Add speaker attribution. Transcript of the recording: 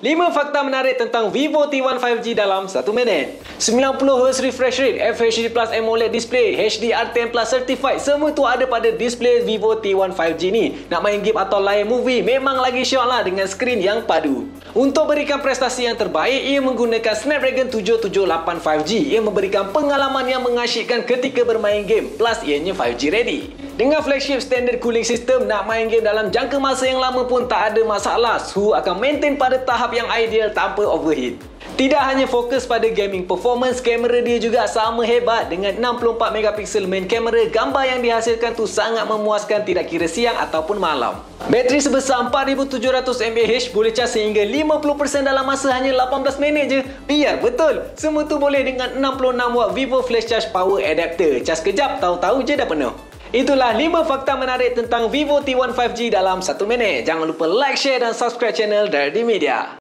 Speaker 1: 5 fakta menarik tentang Vivo T1 5G dalam 1 minit. 90Hz refresh rate, FHD Plus AMOLED display, HDR10 Plus certified, semua tu ada pada display Vivo T1 5G ni. Nak main game atau layan movie, memang lagi syok lah dengan skrin yang padu. Untuk berikan prestasi yang terbaik, ia menggunakan Snapdragon 778 5G yang memberikan pengalaman yang mengasyikkan ketika bermain game, plus ianya 5G ready. Dengan flagship standard cooling system, nak main game dalam jangka masa yang lama pun tak ada masalah. Suhu akan maintain pada tahap yang ideal tanpa overheat. Tidak hanya fokus pada gaming performance, kamera dia juga sama hebat. Dengan 64 megapiksel main kamera, gambar yang dihasilkan tu sangat memuaskan tidak kira siang ataupun malam. Bateri sebesar 4700 mAh boleh cas sehingga 50% dalam masa hanya 18 minit je. Biar betul, semua tu boleh dengan 66W Vivo Flash Charge Power Adapter. Cas kejap, tahu-tahu je dah penuh. Itulah 5 fakta menarik tentang Vivo T1 5G dalam 1 minit. Jangan lupa like, share dan subscribe channel Dardi Media.